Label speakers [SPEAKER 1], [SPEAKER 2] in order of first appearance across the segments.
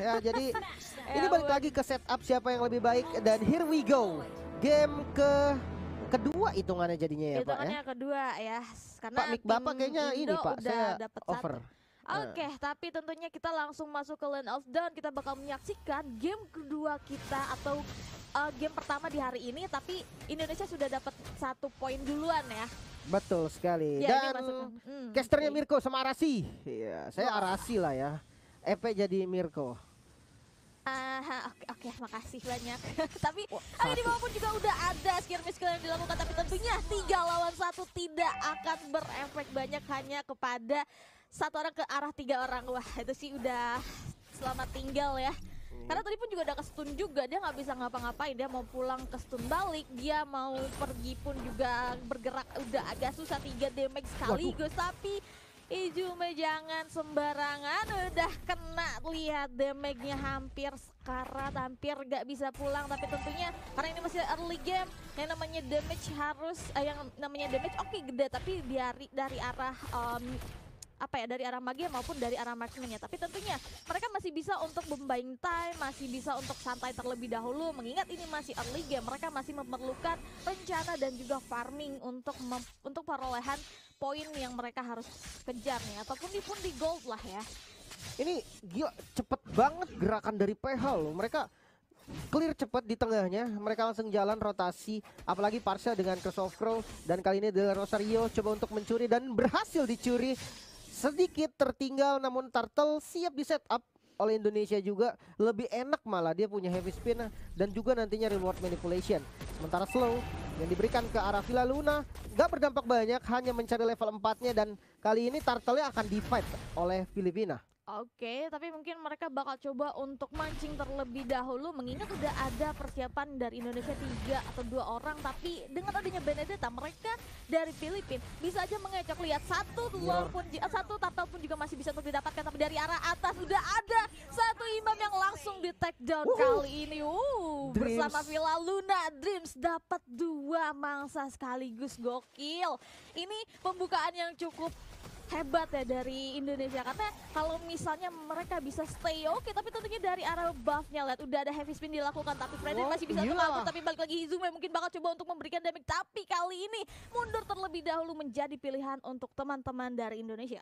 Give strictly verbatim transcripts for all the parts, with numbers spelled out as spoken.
[SPEAKER 1] ya. Jadi
[SPEAKER 2] Ya
[SPEAKER 1] ini balik
[SPEAKER 2] ampun.
[SPEAKER 1] lagi ke setup siapa yang lebih baik. Dan here we go. Game ke kedua hitungannya jadinya ya Pak ya.
[SPEAKER 2] Hitungannya kedua ya, karena
[SPEAKER 1] Pak Mik
[SPEAKER 2] tim
[SPEAKER 1] Bapak kayaknya ini
[SPEAKER 2] Indo
[SPEAKER 1] Pak,
[SPEAKER 2] udah
[SPEAKER 1] saya
[SPEAKER 2] dapat
[SPEAKER 1] over.
[SPEAKER 2] satu. Oke, tapi tentunya kita langsung masuk ke Land of Dawn. Kita bakal menyaksikan game kedua kita atau uh, game pertama di hari ini. Tapi Indonesia sudah dapat satu poin duluan ya.
[SPEAKER 1] Betul sekali.
[SPEAKER 2] Ya, ini
[SPEAKER 1] Dan
[SPEAKER 2] masuk- hmm,
[SPEAKER 1] casternya
[SPEAKER 2] oke.
[SPEAKER 1] Mirko sama Arasi. Iya, saya
[SPEAKER 2] Wah.
[SPEAKER 1] Arasi lah ya. E P jadi Mirko.
[SPEAKER 2] Ah, oke, oke, makasih banyak. Tapi
[SPEAKER 1] Wah,
[SPEAKER 2] ada di
[SPEAKER 1] satu.
[SPEAKER 2] bawah pun juga udah ada skirmish yang dilakukan. Tapi tentunya tiga lawan satu tidak akan berefek banyak, hanya kepada satu orang ke arah tiga orang. Wah, itu sih udah selamat tinggal ya. Karena tadi pun juga udah ke stun juga, dia nggak bisa ngapa-ngapain, dia mau pulang ke stun balik, dia mau pergi pun juga bergerak udah agak susah, tiga damage sekaligus. Tapi Izume jangan sembarangan, udah kena, lihat damage-nya hampir sekarat, hampir gak bisa pulang. Tapi tentunya karena ini masih early game, yang namanya damage harus, eh, yang namanya damage oke gede, tapi dari dari arah um, apa ya, dari arah magia maupun dari arah marksman-nya. Tapi tentunya mereka masih bisa untuk membuying time, masih bisa untuk santai terlebih dahulu, mengingat ini masih early game. Mereka masih memerlukan rencana dan juga farming untuk mem- untuk perolehan poin yang mereka harus kejar nih, ataupun di pun di gold lah ya.
[SPEAKER 1] Ini gila cepet banget gerakan dari P H loh. Mereka clear cepet di tengahnya, mereka langsung jalan rotasi, apalagi Parsha dengan Curse of Crow. Dan kali ini Del Rosario coba untuk mencuri dan berhasil dicuri. Sedikit tertinggal, namun Turtle siap di setup oleh Indonesia juga. Lebih enak malah, dia punya heavy spin dan juga nantinya reward manipulation. Sementara slow yang diberikan ke arah Villa Luna gak berdampak banyak, hanya mencari level empatnya. Dan kali ini Turtle-nya akan di-fight oleh Filipina.
[SPEAKER 2] Oke, tapi mungkin mereka bakal coba untuk mancing terlebih dahulu, mengingat udah ada persiapan dari Indonesia tiga atau dua orang. Tapi dengan adanya Benedetta, mereka dari Filipina bisa aja mengecek. Lihat satu
[SPEAKER 1] Mirror.
[SPEAKER 2] walaupun ji- eh, satu turtle pun juga masih bisa untuk didapatkan. Tapi dari arah atas udah ada satu imam yang langsung di take down
[SPEAKER 1] Wuhu.
[SPEAKER 2] kali ini. Uh,
[SPEAKER 1] Dreams.
[SPEAKER 2] bersama Villa Luna, Dreams dapat dua mangsa sekaligus, gokil. Ini pembukaan yang cukup hebat ya dari Indonesia, karena kalau misalnya mereka bisa stay oke, tapi tentunya dari arah buffnya, lihat udah ada heavy spin dilakukan, tapi Freddy
[SPEAKER 1] Oh,
[SPEAKER 2] masih bisa
[SPEAKER 1] iya.
[SPEAKER 2] kabur. Tapi balik lagi Izume mungkin bakal coba untuk memberikan damage, tapi kali ini mundur terlebih dahulu menjadi pilihan untuk teman-teman dari Indonesia.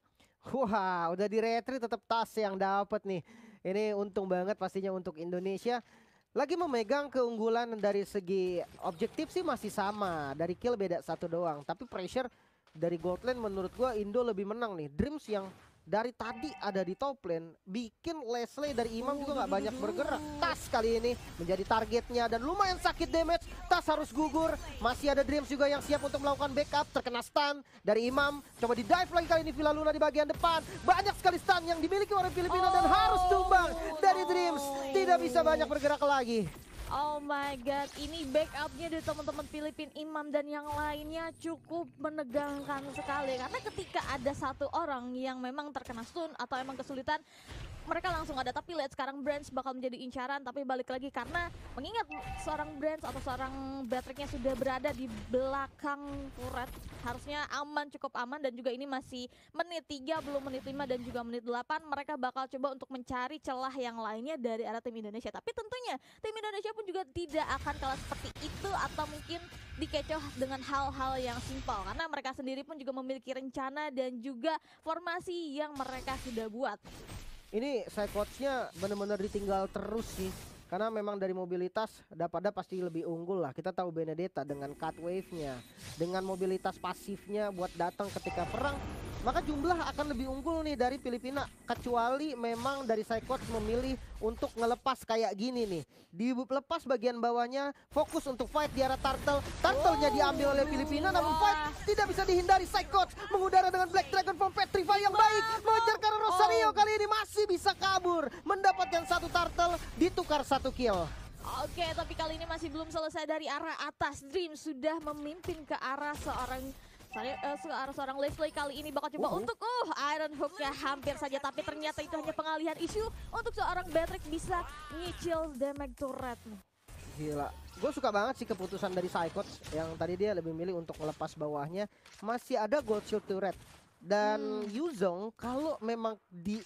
[SPEAKER 1] Wah, udah di retreat tetap tas yang dapat nih. Ini untung banget pastinya untuk Indonesia. Lagi memegang keunggulan dari segi objektif sih masih sama. Dari kill beda satu doang. Tapi pressure dari gold lane menurut gua Indo lebih menang nih. Dreams yang dari tadi ada di top lane bikin Leslie dari Imam juga nggak banyak bergerak. Tas kali ini menjadi targetnya dan lumayan sakit damage. Tas harus gugur. Masih ada Dreams juga yang siap untuk melakukan backup. Terkena stun dari Imam. Coba di dive lagi kali ini Villa Luna di bagian depan. Banyak sekali stun yang dimiliki oleh Filipina dan harus tumbang dari Dreams. Tidak bisa banyak bergerak lagi.
[SPEAKER 2] Oh my god, ini backupnya dari teman-teman Filipin, Imam dan yang lainnya cukup menegangkan sekali. Karena ketika ada satu orang yang memang terkena stun atau emang kesulitan, mereka langsung ada. Tapi lihat sekarang Brands bakal menjadi incaran, tapi balik lagi karena mengingat seorang Brands atau seorang Batriknya sudah berada di belakang turret, harusnya aman, cukup aman. Dan juga ini masih menit tiga, belum menit lima dan juga menit delapan. Mereka bakal coba untuk mencari celah yang lainnya dari arah tim Indonesia. Tapi tentunya tim Indonesia pun juga tidak akan kalah seperti itu atau mungkin dikecoh dengan hal-hal yang simpel, karena mereka sendiri pun juga memiliki rencana dan juga formasi yang mereka sudah buat.
[SPEAKER 1] Ini side coach-nya benar-benar ditinggal terus sih. Karena memang dari mobilitas Dapada pasti lebih unggul lah. Kita tahu Benedetta dengan cut wave-nya, dengan mobilitas pasifnya buat datang ketika perang, maka jumlah akan lebih unggul nih dari Filipina. Kecuali memang dari side coach memilih untuk ngelepas kayak gini nih. Dilepas bagian bawahnya, fokus untuk fight di arah Turtle. Turtle-nya diambil oleh Filipina, namun fight tidak bisa dihindari. Side coach mengudara dengan Black Dragon from Petrify yang baik. Mengejar karena Rosario kali ini masih bisa kabur. Mendapatkan satu Turtle, ditukar satu kill.
[SPEAKER 2] Oke, tapi kali ini masih belum selesai dari arah atas. Dream sudah memimpin ke arah seorang Sorry, uh, seorang seorang Leslie kali ini bakal coba
[SPEAKER 1] Uh-huh.
[SPEAKER 2] untuk uh Iron Hook ya hampir saja, tapi ternyata itu hanya pengalihan isu untuk seorang Batrick bisa nyicil damage turret.
[SPEAKER 1] Gila, gue suka banget sih keputusan dari Psychot yang tadi dia lebih milih untuk melepas bawahnya. Masih ada gold shield turret dan
[SPEAKER 2] Hmm.
[SPEAKER 1] Yuzong kalau memang di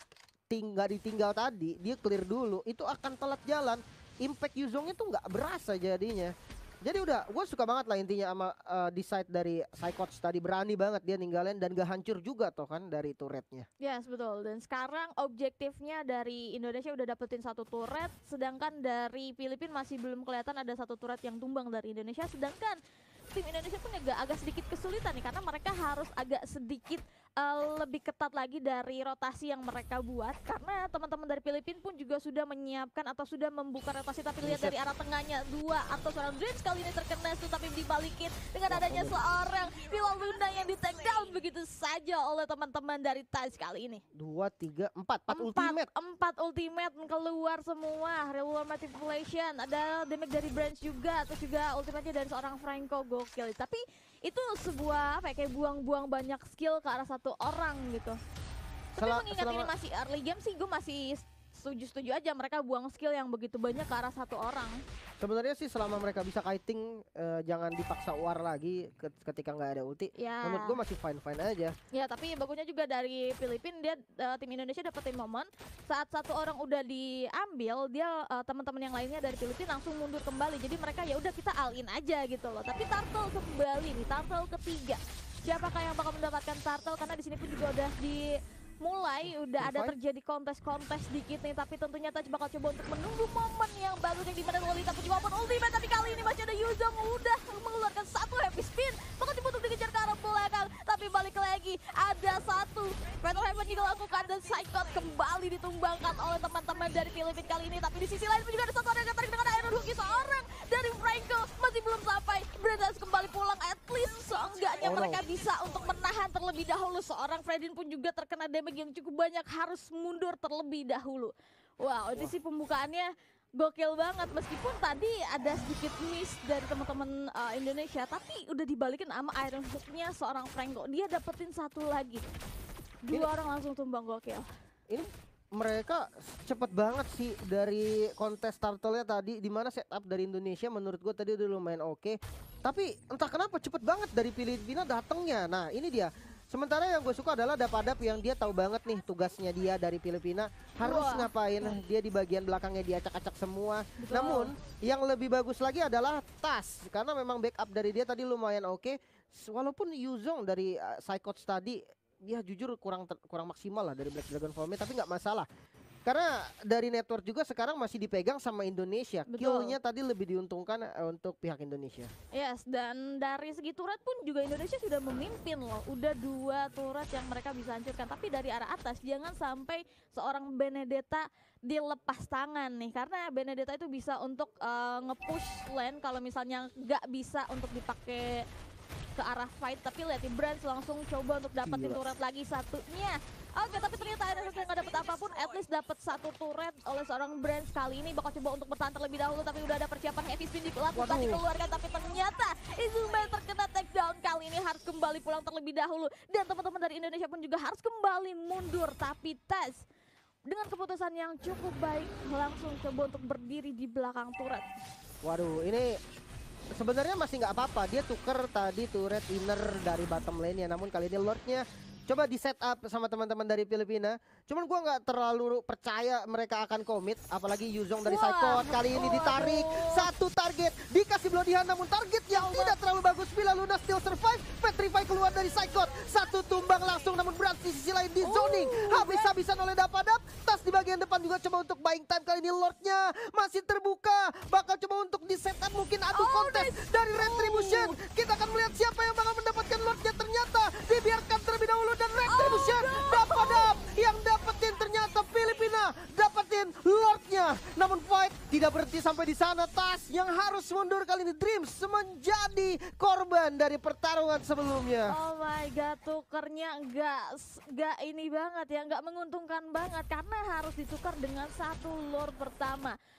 [SPEAKER 1] tinggal ditinggal tadi, dia clear dulu, itu akan telat jalan. Impact Yuzongnya tuh nggak berasa jadinya. Jadi udah, gue suka banget lah intinya sama uh, decide dari Psychots tadi, berani banget dia ninggalin dan gak hancur juga toh kan dari turretnya.
[SPEAKER 2] Yes, betul. Dan sekarang objektifnya dari Indonesia udah dapetin satu turret, sedangkan dari Filipina masih belum kelihatan ada satu turret yang tumbang dari Indonesia. Sedangkan tim Indonesia pun agak, agak sedikit kesulitan nih, karena mereka harus agak sedikit uh, lebih ketat lagi dari rotasi yang mereka buat, karena teman-teman dari Filipina pun juga sudah menyiapkan atau sudah membuka rotasi. Tapi lihat dari arah tengahnya, dua atau seorang Dreams kali ini terkena itu, tapi dibalikin dengan adanya seorang Villa Luna yang di take down begitu saja oleh teman-teman dari Tides kali ini.
[SPEAKER 1] Dua, tiga, empat, empat
[SPEAKER 2] Empat,
[SPEAKER 1] ultimate.
[SPEAKER 2] empat ultimate keluar semua. Regular manipulation, ada damage dari Branch juga, terus juga ultimate-nya dari seorang Franco, gokil. Tapi itu sebuah apa ya, kayak buang-buang banyak skill ke arah satu orang gitu. Tapi
[SPEAKER 1] Sel
[SPEAKER 2] mengingat
[SPEAKER 1] selama...
[SPEAKER 2] ini masih early game sih, gue masih setuju-setuju aja mereka buang skill yang begitu banyak ke arah satu orang.
[SPEAKER 1] Sebenarnya sih selama mereka bisa kiting, uh, jangan dipaksa war lagi ketika nggak ada ulti.
[SPEAKER 2] Ya.
[SPEAKER 1] Menurut gue masih fine-fine aja.
[SPEAKER 2] Ya, tapi bagusnya juga dari Filipina, dia uh, tim Indonesia dapetin momen saat satu orang udah diambil, dia uh, teman-teman yang lainnya dari Filipina langsung mundur kembali. Jadi mereka ya udah kita all in aja gitu loh. Tapi Turtle kembali nih, Turtle ketiga. Siapakah yang bakal mendapatkan Turtle? Karena di sini pun juga udah di mulai udah ada terjadi kontes-kontes dikit nih, tapi tentunya Taj bakal coba untuk menunggu momen yang bagus yang dimana Lolita punya momen ultimate. Tapi kali ini masih ada Yuzong udah mengeluarkan satu happy spin, bakal dibutuh dikejar ke arah belakang, tapi balik lagi ada satu Fatal Heaven juga lakukan dan Psychot kembali ditumbangkan oleh teman-teman dari Filipina kali ini. Tapi di sisi lain pun juga ada satu orang yang tertarik dengan Iron Hooki, seorang dari Franco masih belum sampai. Brand harus kembali pulang, at least seenggaknya
[SPEAKER 1] oh,
[SPEAKER 2] mereka
[SPEAKER 1] no.
[SPEAKER 2] bisa untuk menahan terlebih dahulu. Seorang Fredin pun juga terkena damage yang cukup banyak, harus mundur terlebih dahulu. Wow, itu sih pembukaannya gokil banget. Meskipun tadi ada sedikit miss dari teman-teman uh, Indonesia, tapi udah dibalikin sama Iron Hook-nya seorang Franco. Dia dapetin satu lagi. Dua
[SPEAKER 1] Ini,
[SPEAKER 2] orang langsung tumbang, gokil.
[SPEAKER 1] Ini mereka cepet banget sih dari kontes turtle-nya tadi, dimana setup dari Indonesia menurut gue tadi udah lumayan oke. Okay. Tapi entah kenapa cepet banget dari Filipina datangnya. Nah ini dia. Sementara yang gue suka adalah Dapadap yang dia tahu banget nih tugasnya dia dari Filipina harus Wah. ngapain. Dia di bagian belakangnya dia acak-acak semua. Betul. Namun yang lebih bagus lagi adalah Tas, karena memang backup dari dia tadi lumayan oke. Okay. Walaupun Yuzong dari uh, Psychots tadi dia jujur kurang kurang maksimal lah dari Black Dragon Form-nya, tapi nggak masalah. Karena dari network juga sekarang masih dipegang sama Indonesia. Kill-nya tadi lebih diuntungkan uh, untuk pihak Indonesia.
[SPEAKER 2] Yes, dan dari segi turret pun juga Indonesia sudah memimpin loh. Udah dua turret yang mereka bisa hancurkan. Tapi dari arah atas jangan sampai seorang Benedetta dilepas tangan nih. Karena Benedetta itu bisa untuk uh, nge-push lane kalau misalnya nggak bisa untuk dipakai ke arah fight. Tapi lihat di Brands langsung coba untuk dapetin Gila. turret lagi satunya. Oke, tapi ternyata Iron Hooki nggak dapet apapun, at least dapat satu turret oleh seorang Brands. Kali ini bakal coba untuk bertahan terlebih dahulu, tapi udah ada persiapan heavy spin dilakukan, dikeluarkan, tapi ternyata Izumel terkena takedown. Kali ini harus kembali pulang terlebih dahulu, dan teman-teman dari Indonesia pun juga harus kembali mundur. Tapi Taz dengan keputusan yang cukup baik langsung coba untuk berdiri di belakang turret.
[SPEAKER 1] Waduh, ini sebenarnya masih nggak apa-apa, dia tuker tadi turret inner dari bottom lane ya, namun kali ini Lordnya coba di set up sama teman-teman dari Filipina. Cuman gua nggak terlalu percaya mereka akan komit, apalagi Yuzong dari Psychot kali ini ditarik satu target, dikasih Bloody Hand, namun target yang tidak terlalu bagus. Villa Luna still survive, Petrify keluar dari Psychot, satu tumbang langsung, namun berat di sisi lain di zoning habis-habisan oleh Dapadap. Tas di bagian depan juga coba untuk buying time, kali ini Lordnya masih terbuka, bakal coba untuk di set up, mungkin adu kontes dari Retribution. Kita akan melihat siapa yang bakal mendapatkan Lordnya. Ternyata dibiarkan terlebih dahulu dan Retribution oh, Dapadap yang dapetin, ternyata Filipina dapetin Lordnya. Namun fight tidak berhenti sampai di sana. Tas yang harus mundur kali ini, Dreams menjadi korban dari pertarungan sebelumnya.
[SPEAKER 2] Oh my god, tukernya nggak nggak ini banget ya, nggak menguntungkan banget karena harus ditukar dengan satu Lord pertama.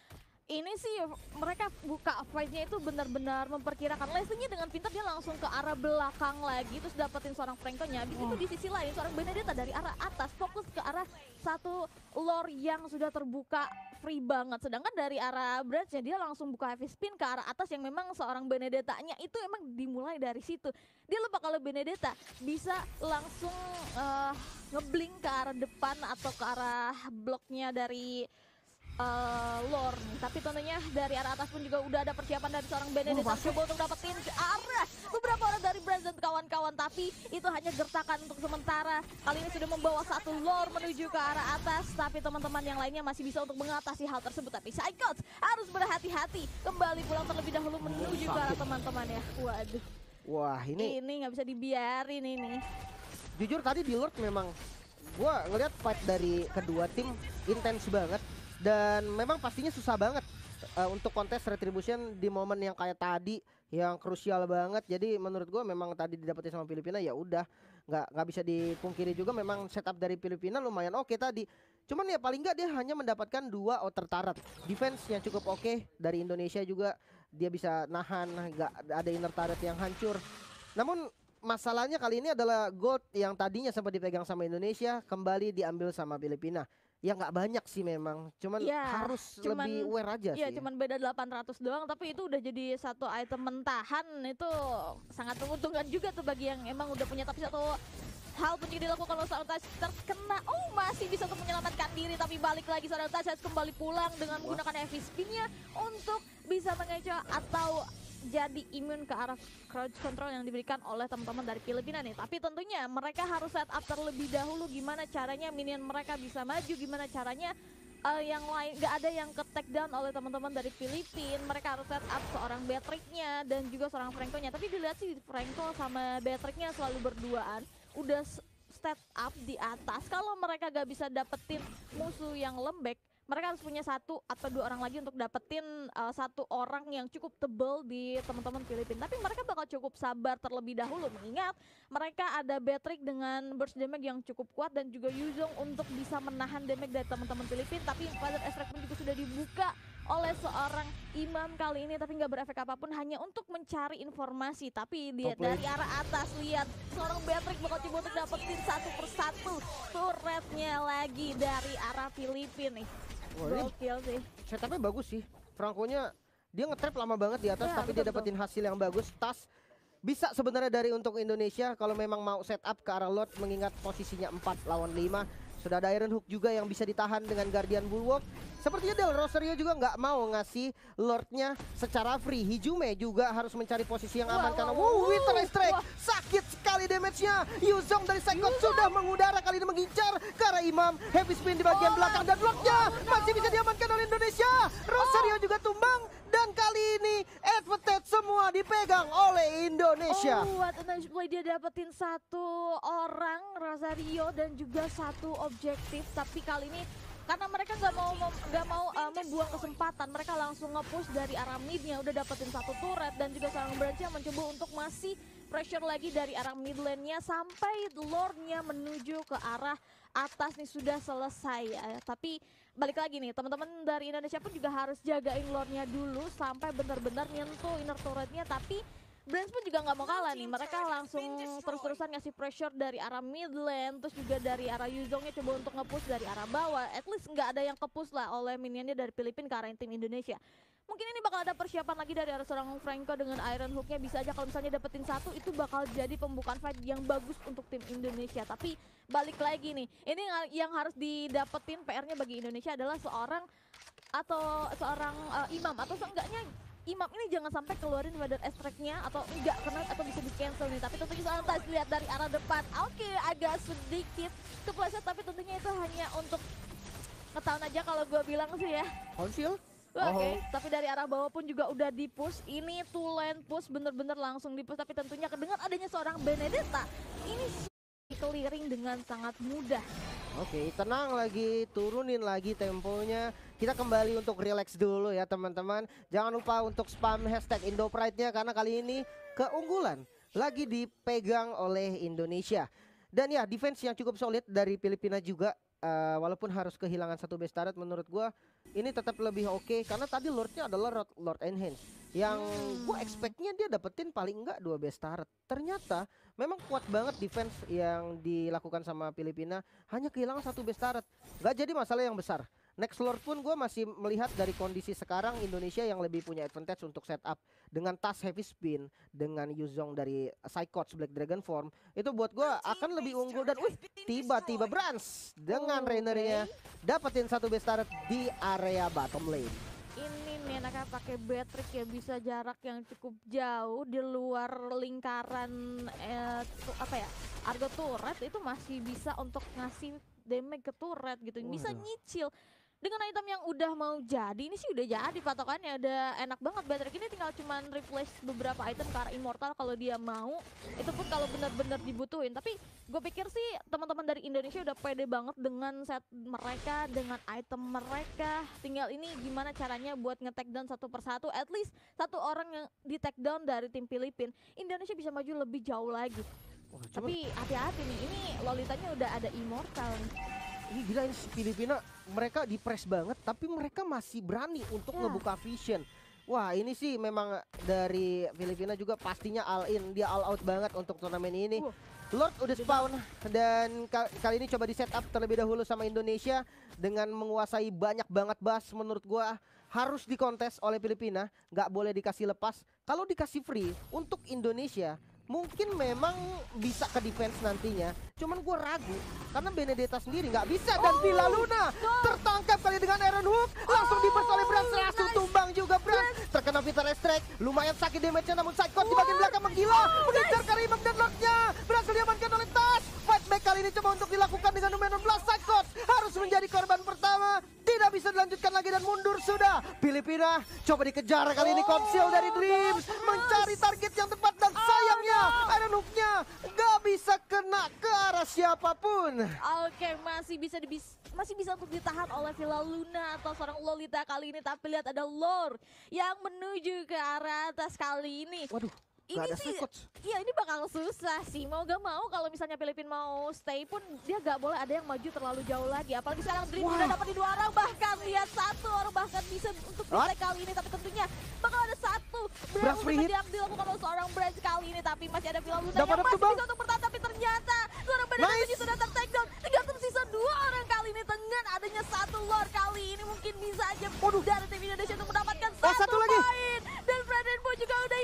[SPEAKER 2] ini sih mereka buka fight-nya itu benar-benar memperkirakan. Leslie-nya dengan pintar dia langsung ke arah belakang lagi terus dapetin seorang Franco-nya. Habis itu di sisi lain seorang Benedetta dari arah atas fokus ke arah satu lore yang sudah terbuka free banget. Sedangkan dari arah Branch-nya dia langsung buka heavy spin ke arah atas yang memang seorang Benedetta-nya itu emang dimulai dari situ. Dia lupa kalau Benedetta bisa langsung uh, ngeblink ke arah depan atau ke arah bloknya dari Uh, lore nih. Tapi tentunya dari arah atas pun juga udah ada persiapan dari seorang Benedetta
[SPEAKER 1] uh,
[SPEAKER 2] coba untuk dapetin ke arah beberapa orang dari Brands dan kawan-kawan, tapi itu hanya gertakan untuk sementara. Kali ini sudah membawa satu lore menuju ke arah atas, tapi teman-teman yang lainnya masih bisa untuk mengatasi hal tersebut. Tapi Psychots harus berhati-hati, kembali pulang terlebih dahulu menuju ke arah teman-temannya. Waduh,
[SPEAKER 1] Wah ini
[SPEAKER 2] ini nggak bisa dibiarin ini.
[SPEAKER 1] jujur tadi di Lord memang gua ngeliat fight dari kedua tim intens banget. Dan memang pastinya susah banget uh, untuk kontes Retribution di momen yang kayak tadi yang krusial banget. Jadi menurut gue memang tadi didapetin sama Filipina ya udah nggak nggak bisa dipungkiri juga memang setup dari Filipina lumayan oke tadi. Cuman ya paling nggak dia hanya mendapatkan dua outer turret. Defense yang cukup oke dari Indonesia juga dia bisa nahan, nggak ada inner turret yang hancur. Namun masalahnya kali ini adalah gold yang tadinya sempat dipegang sama Indonesia kembali diambil sama Filipina. Ya nggak banyak sih memang, cuman
[SPEAKER 2] ya,
[SPEAKER 1] harus
[SPEAKER 2] cuman,
[SPEAKER 1] lebih aware aja
[SPEAKER 2] ya,
[SPEAKER 1] sih.
[SPEAKER 2] cuman beda delapan ratus doang, tapi itu udah jadi satu item mentahan. Itu sangat menguntungkan juga tuh bagi yang emang udah punya. Tapi satu hal pun juga dilakukan oleh seorang Tasha terkena. Oh masih bisa untuk menyelamatkan diri, tapi balik lagi seorang Tasha kembali pulang dengan menggunakan heavy spin-nya untuk bisa mengecoh atau jadi imun ke arah crowd control yang diberikan oleh teman-teman dari Filipina nih. Tapi tentunya mereka harus set up terlebih dahulu gimana caranya minion mereka bisa maju, gimana caranya uh, yang lain gak ada yang ke take down oleh teman-teman dari Filipina. Mereka harus set up seorang Beatrix-nya dan juga seorang Franco-nya. Tapi dilihat sih Franco sama Beatrix-nya selalu berduaan, udah set up di atas. Kalau mereka gak bisa dapetin musuh yang lembek, mereka harus punya satu atau dua orang lagi untuk dapetin uh, satu orang yang cukup tebal di teman-teman Filipina. Tapi mereka bakal cukup sabar terlebih dahulu, mengingat mereka ada Beatrix dengan burst damage yang cukup kuat dan juga Yuzong untuk bisa menahan damage dari teman-teman Filipina. Tapi Father Extract pun juga sudah dibuka oleh seorang Imam kali ini, tapi nggak berefek apapun, hanya untuk mencari informasi. Tapi dia dari arah atas lihat seorang Beatrix bakal coba untuk dapetin satu persatu turretnya lagi dari arah Filipina nih. Gokil sih.
[SPEAKER 1] Setupnya bagus sih. Franco-nya dia nge-trap lama banget di atas, ya, tapi betul, dia dapetin hasil yang bagus. Tas bisa sebenarnya dari untuk Indonesia kalau memang mau setup ke arah Lord, mengingat posisinya empat lawan lima. Sudah ada Iron Hook juga yang bisa ditahan dengan Guardian Bulwark. Sepertinya Del Rosario juga nggak mau ngasih Lordnya secara free. Hijume juga harus mencari posisi yang aman, wow, karena wow, wow, Winter Strike wow. Sakit sekali damage-nya. Yuzong dari Psycho sudah mengudara kali ini mengincar ke arah Imam. Heavy spin di bagian oh, belakang dan Lordnya oh, no. masih bisa diamankan oleh Indonesia. Rosario oh. juga tumbang dan kali ini advantage semua dipegang oleh Indonesia.
[SPEAKER 2] Oh, what a nice play. Dia dapetin satu orang Rosario dan juga satu objektif, tapi kali ini karena mereka nggak mau nggak mau uh, membuang kesempatan, mereka langsung nge-push dari arah midnya. Udah dapetin satu turret dan juga seorang Branch yang mencoba untuk masih pressure lagi dari arah mid lane-nya sampai lore-nya menuju ke arah atas nih sudah selesai ya. Tapi balik lagi nih, teman-teman dari Indonesia pun juga harus jagain lore-nya dulu sampai benar-benar nyentuh inner turret-nya. Tapi Brands pun juga nggak mau kalah nih, mereka langsung terus-terusan ngasih pressure dari arah mid lane, terus juga dari arah Yuzongnya coba untuk nge-push dari arah bawah. At least nggak ada yang ke-push lah oleh minionnya dari Filipina ke arah tim Indonesia. Mungkin ini bakal ada persiapan lagi dari arah seorang Franco dengan Iron Hook-nya. Bisa aja kalau misalnya dapetin satu, itu bakal jadi pembukaan fight yang bagus untuk tim Indonesia. Tapi balik lagi nih, ini yang harus didapetin P R-nya bagi Indonesia adalah seorang atau seorang uh, imam atau seenggaknya Imam ini jangan sampai keluarin weather extract-nya atau enggak, karena atau bisa di cancel nih. Tapi tentunya soal tas lihat dari arah depan, oke okay, agak sedikit kepleset, tapi tentunya itu hanya untuk ngetahuan aja kalau gue bilang sih ya.
[SPEAKER 1] Konsil?
[SPEAKER 2] Oke, okay. oh. Tapi dari arah bawah pun juga udah di push. Ini two lane push, bener-bener langsung di push. Tapi tentunya kedengar adanya seorang Benedetta, ini clearing dengan sangat mudah.
[SPEAKER 1] Oke, tenang lagi, turunin lagi temponya. Kita kembali untuk relax dulu ya teman-teman. Jangan lupa untuk spam hashtag IndoPride-nya karena kali ini keunggulan lagi dipegang oleh Indonesia. Dan ya, defense yang cukup solid dari Filipina juga. Uh, walaupun harus kehilangan satu base turret, menurut gua ini tetap lebih oke karena tadi Lordnya adalah Lord, Lord Enhance yang
[SPEAKER 2] Hmm.
[SPEAKER 1] gue expectnya dia dapetin paling enggak dua best turret. Ternyata memang kuat banget defense yang dilakukan sama Filipina, hanya kehilangan satu best turret. Nggak jadi masalah yang besar. Next Lord pun gue masih melihat dari kondisi sekarang Indonesia yang lebih punya advantage untuk setup dengan tas heavy spin dengan Yuzong dari Psychots Black Dragon Form itu buat gue akan lebih unggul dan wih tiba-tiba Brans dengan
[SPEAKER 2] Oh,
[SPEAKER 1] Rainernya
[SPEAKER 2] oke.
[SPEAKER 1] dapetin satu best turret di area bottom lane.
[SPEAKER 2] Ini nih anaknya pakai Beatrix ya, bisa jarak yang cukup jauh di luar lingkaran eh, tu- apa ya Argo turret itu masih bisa untuk ngasih damage ke turret gitu, bisa
[SPEAKER 1] Waduh.
[SPEAKER 2] nyicil. Dengan item yang udah mau jadi, ini sih udah jadi patokannya, udah enak banget. Beatrix ini tinggal cuman replace beberapa item ke arah Immortal kalau dia mau, itu pun kalau benar-benar dibutuhin. Tapi gue pikir sih teman-teman dari Indonesia udah pede banget dengan set mereka, dengan item mereka. Tinggal ini gimana caranya buat nge-take down satu persatu, at least satu orang yang di take down dari tim Filipina, Indonesia bisa maju lebih jauh lagi.
[SPEAKER 1] Wah, cuma
[SPEAKER 2] Tapi hati-hati nih, ini Lolitanya udah ada Immortal nih.
[SPEAKER 1] ini gila ini si Filipina mereka di press banget tapi mereka masih berani untuk
[SPEAKER 2] Ya.
[SPEAKER 1] ngebuka vision. Wah ini sih memang dari Filipina juga pastinya all in, dia all out banget untuk turnamen ini.
[SPEAKER 2] Uh.
[SPEAKER 1] Lord udah spawn dan ka- kali ini coba di setup terlebih dahulu sama Indonesia dengan menguasai banyak banget bus. Menurut gua harus dikontes oleh Filipina, nggak boleh dikasih lepas. Kalau dikasih free untuk Indonesia mungkin memang bisa ke defense nantinya, cuman gue ragu karena Benedetta sendiri nggak bisa dan
[SPEAKER 2] Oh,
[SPEAKER 1] Villa Luna
[SPEAKER 2] no.
[SPEAKER 1] tertangkap kali dengan Iron Hook langsung
[SPEAKER 2] Oh,
[SPEAKER 1] diburst oleh Brans, langsung
[SPEAKER 2] nice.
[SPEAKER 1] tumbang juga Brans, terkena Vita Restrict, lumayan sakit damage-nya namun Psychot di bagian belakang menggila, mengejar Karimab dan Lordnya berhasil diamankan oleh Tas. Fight back kali ini coba untuk dilakukan dengan Numenon Blast. Psychot harus menjadi korban pertama, tidak bisa dilanjutkan lagi dan mundur sudah. Filipina coba dikejar kali ini, Conceal dari Dreams mencari target yang tepat dan sayangnya Iron Hook-nya nggak bisa kena ke arah siapapun.
[SPEAKER 2] Oke, masih bisa dibis masih bisa untuk ditahan oleh Villa Luna atau seorang Lolita kali ini, tapi lihat ada Lord yang menuju ke arah atas kali ini.
[SPEAKER 1] Waduh,
[SPEAKER 2] Ini
[SPEAKER 1] nggak ada
[SPEAKER 2] sih,
[SPEAKER 1] Psychot.
[SPEAKER 2] iya ini bakal susah sih. Mau gak mau kalau misalnya Filipina mau stay pun dia gak boleh ada yang maju terlalu jauh lagi. Apalagi sekarang Dream
[SPEAKER 1] Wah.
[SPEAKER 2] udah dapat di dua orang, bahkan lihat satu orang bahkan bisa untuk
[SPEAKER 1] What?
[SPEAKER 2] di kali ini. Tapi tentunya bakal ada satu
[SPEAKER 1] Brass
[SPEAKER 2] berhasil
[SPEAKER 1] free hit.
[SPEAKER 2] yang dilakukan oleh seorang Branch kali ini. Tapi masih ada Villa Luna
[SPEAKER 1] Dapat
[SPEAKER 2] yang masih
[SPEAKER 1] tebang.
[SPEAKER 2] bisa untuk bertahan. Tapi ternyata seorang Benedetta
[SPEAKER 1] Nice.
[SPEAKER 2] sudah ter-take down. Tinggal tersisa dua orang kali ini dengan adanya satu Lord kali ini. Mungkin bisa aja
[SPEAKER 1] Waduh.
[SPEAKER 2] dari tim Indonesia untuk mendapatkan
[SPEAKER 1] Oh,
[SPEAKER 2] satu,
[SPEAKER 1] satu lagi.
[SPEAKER 2] poin. Dan Fredden Boy juga udah